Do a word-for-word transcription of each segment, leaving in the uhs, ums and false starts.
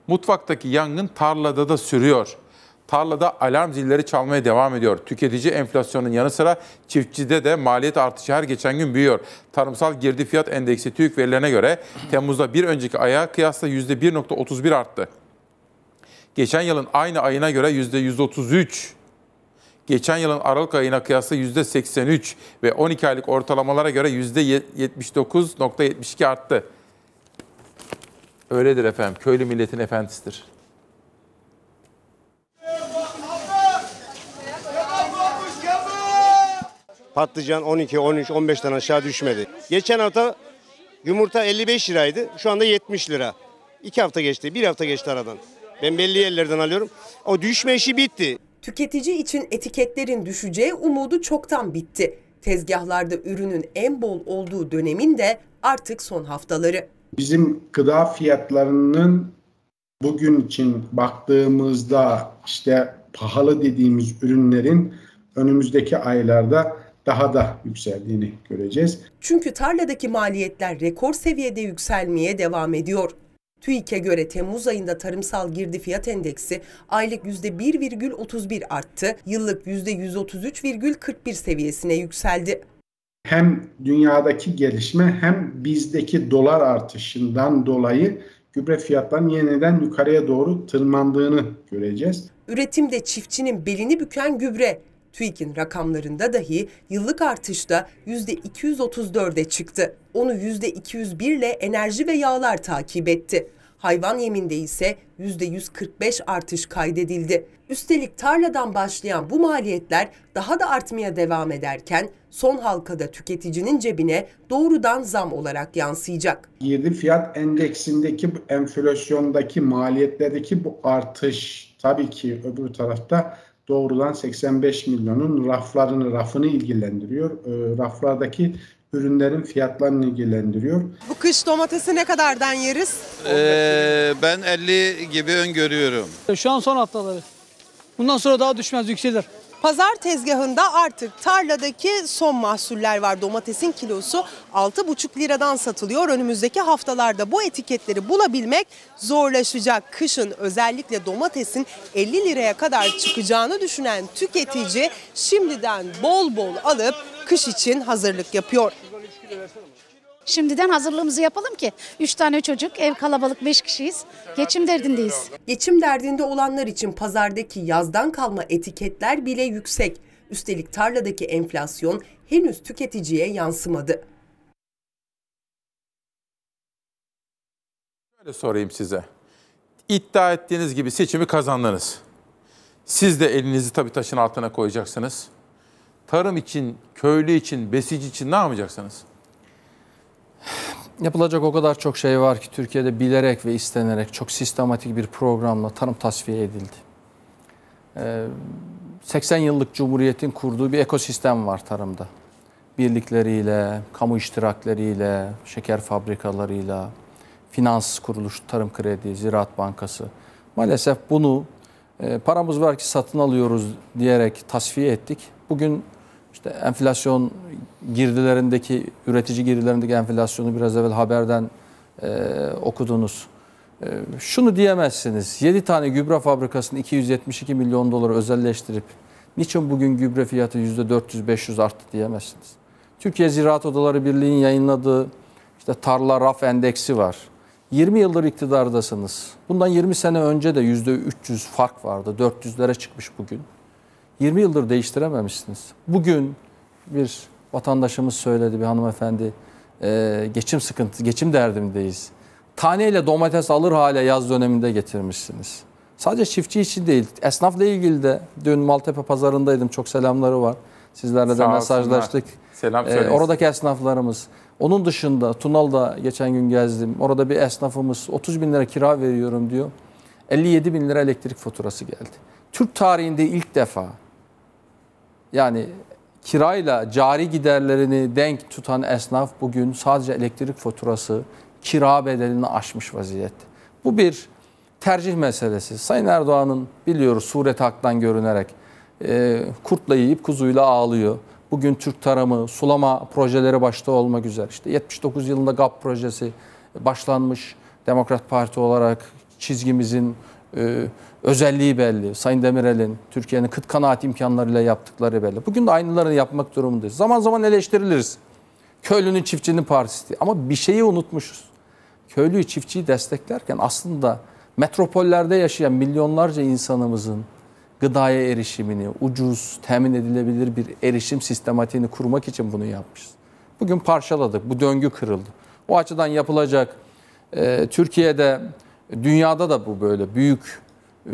Mutfaktaki yangın tarlada da sürüyor. Tarlada alarm zilleri çalmaya devam ediyor. Tüketici enflasyonun yanı sıra çiftçide de maliyet artışı her geçen gün büyüyor. Tarımsal girdi fiyat endeksi TÜİK verilerine göre Temmuz'da bir önceki aya kıyasla yüzde bir virgül otuz bir arttı. Geçen yılın aynı ayına göre yüzde yüz otuz üç. Geçen yılın Aralık ayına kıyasla yüzde seksen üç ve on iki aylık ortalamalara göre yüzde yetmiş dokuz virgül yetmiş iki arttı. Öyledir efendim. Köylü milletin efendisidir. Patlıcan on iki, on üç, on beşten aşağı düşmedi. Geçen hafta yumurta elli beş liraydı. Şu anda yetmiş lira. İki hafta geçti, bir hafta geçti aradan. Ben belli yerlerden alıyorum. O düşme işi bitti. Tüketici için etiketlerin düşeceği umudu çoktan bitti. Tezgahlarda ürünün en bol olduğu dönemin de artık son haftaları. Bizim gıda fiyatlarının bugün için baktığımızda işte pahalı dediğimiz ürünlerin önümüzdeki aylarda daha da yükseldiğini göreceğiz. Çünkü tarladaki maliyetler rekor seviyede yükselmeye devam ediyor. TÜİK'e göre Temmuz ayında tarımsal girdi fiyat endeksi aylık yüzde bir virgül otuz bir arttı, yıllık yüzde yüz otuz üç virgül kırk bir seviyesine yükseldi. Hem dünyadaki gelişme hem bizdeki dolar artışından dolayı gübre fiyatlarının yeniden yukarıya doğru tırmandığını göreceğiz. Üretimde çiftçinin belini büken gübre. TÜİK'in rakamlarında dahi yıllık artışta yüzde iki yüz otuz dörde çıktı. Onu yüzde iki yüz bir ile enerji ve yağlar takip etti. Hayvan yeminde ise yüzde yüz kırk beş artış kaydedildi. Üstelik tarladan başlayan bu maliyetler daha da artmaya devam ederken son halkada tüketicinin cebine doğrudan zam olarak yansıyacak. Girdi fiyat endeksindeki bu enflasyondaki maliyetlerdeki bu artış tabii ki öbür tarafta doğrudan seksen beş milyonun raflarını, rafını ilgilendiriyor. E, raflardaki ürünlerin fiyatlarını ilgilendiriyor. Bu kış domatesi ne kadardan yeriz? Ee, ben elli gibi öngörüyorum. Şu an son haftaları. Bundan sonra daha düşmez, yükselir. Pazar tezgahında artık tarladaki son mahsuller var. Domatesin kilosu altı buçuk liradan satılıyor. Önümüzdeki haftalarda bu etiketleri bulabilmek zorlaşacak. Kışın özellikle domatesin elli liraya kadar çıkacağını düşünen tüketici şimdiden bol bol alıp kış için hazırlık yapıyor. Şimdiden hazırlığımızı yapalım ki üç tane çocuk, ev kalabalık, beş kişiyiz. Geçim derdindeyiz. Geçim derdinde olanlar için pazardaki yazdan kalma etiketler bile yüksek. Üstelik tarladaki enflasyon henüz tüketiciye yansımadı. Şöyle sorayım size. İddia ettiğiniz gibi seçimi kazandınız. Siz de elinizi tabii taşın altına koyacaksınız. Tarım için, köylü için, besici için ne yapacaksınız? Yapılacak o kadar çok şey var ki Türkiye'de bilerek ve istenerek çok sistematik bir programla tarım tasfiye edildi. seksen yıllık Cumhuriyet'in kurduğu bir ekosistem var tarımda. Birlikleriyle, kamu iştirakleriyle, şeker fabrikalarıyla, finans kuruluş, tarım kredi, Ziraat Bankası. Maalesef bunu paramız var ki satın alıyoruz diyerek tasfiye ettik. Bugün İşte enflasyon girdilerindeki, üretici girdilerindeki enflasyonu biraz evvel haberden e, okudunuz. E, şunu diyemezsiniz, yedi tane gübre fabrikasını iki yüz yetmiş iki milyon dolara özelleştirip niçin bugün gübre fiyatı yüzde dört yüz beş yüz arttı diyemezsiniz. Türkiye Ziraat Odaları Birliği'nin yayınladığı işte tarla raf endeksi var. yirmi yıldır iktidardasınız. Bundan yirmi sene önce de yüzde üç yüz fark vardı, dört yüzlere çıkmış bugün. yirmi yıldır değiştirememişsiniz. Bugün bir vatandaşımız söyledi, bir hanımefendi, e, geçim sıkıntı, geçim derdindeyiz. Taneyle domates alır hale yaz döneminde getirmişsiniz. Sadece çiftçi için değil, esnafla ilgili de dün Maltepe pazarındaydım, çok selamları var. Sizlerle de mesajlaştık. Selam ee, oradaki esnaflarımız. Onun dışında Tunalı'da geçen gün gezdim. Orada bir esnafımız otuz bin lira kira veriyorum diyor. elli yedi bin lira elektrik faturası geldi. Türk tarihinde ilk defa yani kirayla cari giderlerini denk tutan esnaf bugün sadece elektrik faturası kira bedelini aşmış vaziyette. Bu bir tercih meselesi. Sayın Erdoğan'ın biliyoruz sureti haktan görünerek e, kurtla yiyip kuzuyla ağlıyor. Bugün Türk tarımı, sulama projeleri başta olmak üzere. İşte yetmiş dokuz yılında GAP projesi başlanmış. Demokrat Parti olarak çizgimizin e, özelliği belli. Sayın Demirel'in Türkiye'nin kıt kanaat imkanlarıyla yaptıkları belli. Bugün de aynılarını yapmak durumundayız. Zaman zaman eleştiriliriz. Köylünün, çiftçinin partisi diye. Ama bir şeyi unutmuşuz. Köylüyü, çiftçiyi desteklerken aslında metropollerde yaşayan milyonlarca insanımızın gıdaya erişimini, ucuz, temin edilebilir bir erişim sistematiğini kurmak için bunu yapmışız. Bugün parçaladık, bu döngü kırıldı. O açıdan yapılacak, e, Türkiye'de, dünyada da bu böyle büyük e,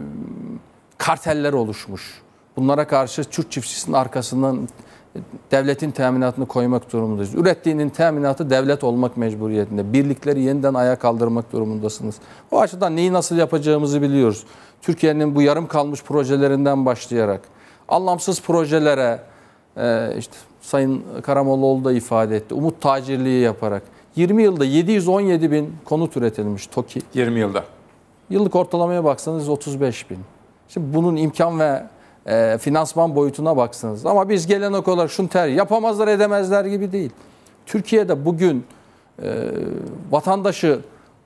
karteller oluşmuş. Bunlara karşı Türk çiftçisinin arkasından devletin teminatını koymak durumundayız. Ürettiğinin teminatı devlet olmak mecburiyetinde. Birlikleri yeniden ayağa kaldırmak durumundasınız. O açıdan neyi nasıl yapacağımızı biliyoruz. Türkiye'nin bu yarım kalmış projelerinden başlayarak anlamsız projelere, e, işte Sayın Karamollaoğlu da ifade etti, umut tacirliği yaparak yirmi yılda yedi yüz on yedi bin konut üretilmiş TOKİ. yirmi yılda. Yıllık ortalamaya baksanız otuz beş bin. Şimdi bunun imkan ve e, finansman boyutuna baksanız. Ama biz gelenek olarak şunu ter yapamazlar edemezler gibi değil. Türkiye'de bugün e, vatandaşı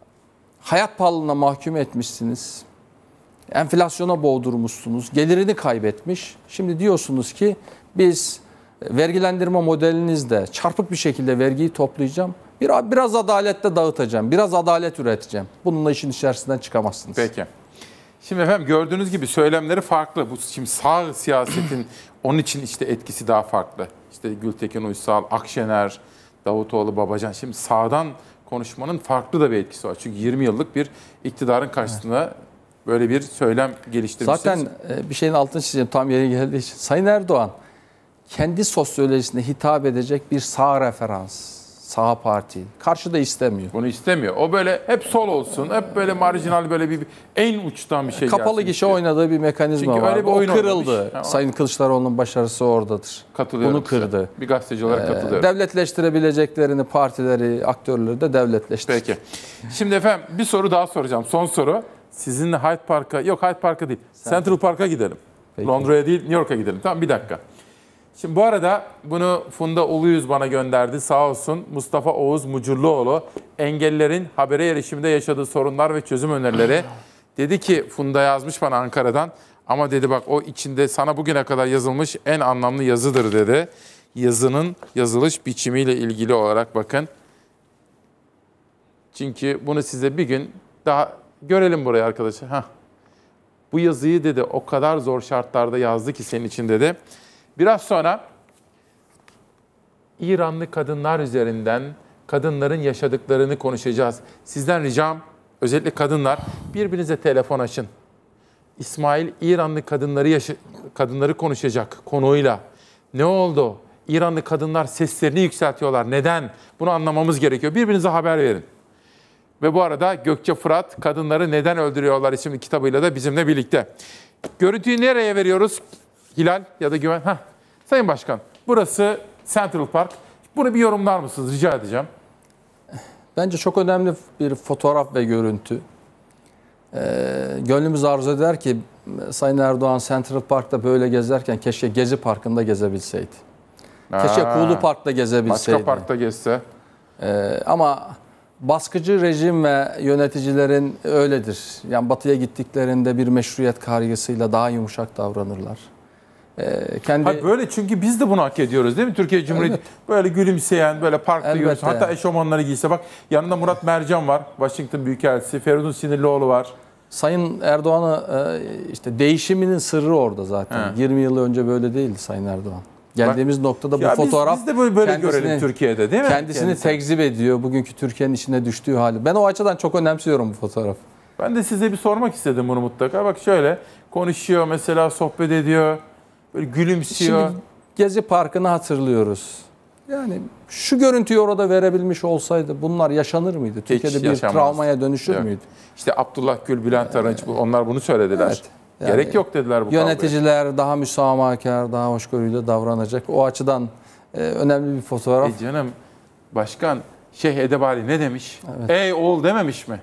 hayat pahalılığına mahkum etmişsiniz. Enflasyona boğdurmuşsunuz. Gelirini kaybetmiş. Şimdi diyorsunuz ki biz vergilendirme modelinizde çarpık bir şekilde vergiyi toplayacağım. Biraz, biraz adalette dağıtacağım. Biraz adalet üreteceğim. Bununla işin içerisinden çıkamazsınız. Peki. Şimdi efendim gördüğünüz gibi söylemleri farklı. Bu şimdi sağ siyasetin onun için işte etkisi daha farklı. İşte Gültekin Uysal, Akşener, Davutoğlu, Babacan. Şimdi sağdan konuşmanın farklı da bir etkisi var. Çünkü yirmi yıllık bir iktidarın karşısında evet. böyle bir söylem geliştirmişsiniz. Zaten bir şeyin altını çizeceğim tam yeri geldiği için. Sayın Erdoğan kendi sosyolojisine hitap edecek bir sağ referans, sağ parti karşıda istemiyor. Bunu istemiyor. O böyle hep sol olsun, hep böyle marjinal böyle bir, bir en uçtan bir şey kapalı gişe istiyor. Oynadığı bir mekanizma Çünkü var. Öyle bir oyun o kırıldı. Ha, Sayın Kılıçdaroğlu'nun başarısı oradadır. Katılıyorum. Bunu kırdı. Size. Bir gazeteci olarak ee, katılıyorum. Devletleştirebileceklerini, partileri, aktörleri de devletleştirdi. Peki. Şimdi efendim bir soru daha soracağım. Son soru. Sizinle Hyde Park'a, yok Hyde Park'a değil, Central, Central Park'a gidelim. Peki. Londra'ya değil, New York'a gidelim. Tamam bir dakika. Şimdi bu arada bunu Funda Uluyüz bana gönderdi. Sağ olsun Mustafa Oğuz Mucurluoğlu. Engellilerin habere erişiminde yaşadığı sorunlar ve çözüm önerileri. Dedi ki Funda yazmış bana Ankara'dan. Ama dedi bak o içinde sana bugüne kadar yazılmış en anlamlı yazıdır dedi. Yazının yazılış biçimiyle ilgili olarak bakın. Çünkü bunu size bir gün daha görelim buraya arkadaşlar. Hah. Bu yazıyı dedi o kadar zor şartlarda yazdı ki senin için dedi. Biraz sonra İranlı kadınlar üzerinden kadınların yaşadıklarını konuşacağız. Sizden ricam özellikle kadınlar birbirinize telefon açın. İsmail İranlı kadınları yaşa- kadınları konuşacak konuyla. Ne oldu? İranlı kadınlar seslerini yükseltiyorlar. Neden? Bunu anlamamız gerekiyor. Birbirinize haber verin. Ve bu arada Gökçe Fırat Kadınları Neden Öldürüyorlar isimli kitabıyla da bizimle birlikte. Görüntüyü nereye veriyoruz? Hilal ya da Güven. Heh. Sayın Başkan, burası Central Park. Bunu bir yorumlar mısınız? Rica edeceğim. Bence çok önemli bir fotoğraf ve görüntü. Ee, gönlümüz arzu eder ki Sayın Erdoğan Central Park'ta böyle gezerken keşke Gezi Parkı'nda gezebilseydi. Aa, keşke Kuğulu Park'ta gezebilseydi. Başka parkta gezse. Ee, ama baskıcı rejim ve yöneticilerin öyledir. Yani batıya gittiklerinde bir meşruiyet kaygısıyla daha yumuşak davranırlar. Kendi... Hayır, böyle çünkü biz de bunu hak ediyoruz değil mi? Türkiye Cumhuriyeti evet. böyle gülümseyen, böyle parkta görüyorsun. Hatta eşofmanları giyse bak yanında Murat Mercan var, Washington Büyükelçisi, Feridun Sinirlioğlu var. Sayın Erdoğan'ı işte değişiminin sırrı orada zaten. He. yirmi yıl önce böyle değildi Sayın Erdoğan. Geldiğimiz bak, noktada bu ya fotoğraf biz, biz de böyle, böyle görelim Türkiye'de değil mi? Kendisini Kendisi. tekzip ediyor. Bugünkü Türkiye'nin içine düştüğü hali. Ben o açıdan çok önemsiyorum bu fotoğrafı. Ben de size bir sormak istedim bunu mutlaka. Bak şöyle konuşuyor mesela, sohbet ediyor. Böyle gülümsüyor. Şimdi Gezi Parkı'nı hatırlıyoruz. Yani şu görüntüyü orada verebilmiş olsaydı bunlar yaşanır mıydı? Türkiye'de Hiç bir yaşanmaz. Travmaya dönüşür evet. müydü? İşte Abdullah Gül, Bülent Arınç onlar bunu söylediler. Evet. Yani gerek yok dediler bu yöneticiler kavgaya. Daha müsamahakar, daha hoşgörüyle davranacak. O açıdan e, önemli bir fotoğraf. E canım başkan Şeyh Edebali ne demiş? Evet. Ey oğul dememiş mi?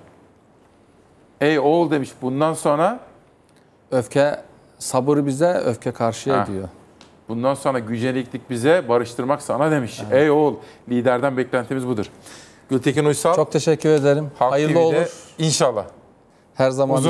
Ey oğul demiş. Bundan sonra öfke sabır bize, öfke karşıya ha. diyor. Bundan sonra güceliklik bize, barıştırmak sana demiş. Evet. Ey oğul, liderden beklentimiz budur. Gültekin Uysal. Çok teşekkür ederim. Halk Hayırlı T V'de olur. İnşallah. Her zaman